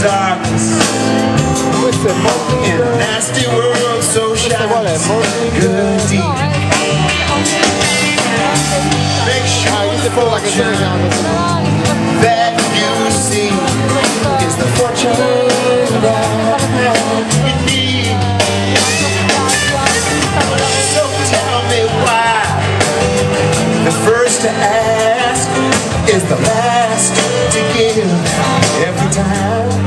darkness. In a nasty world, so shines good deed. Make sure the fortune that you see is the fortune that you need. So tell me why the first to ask is the last to give. Every time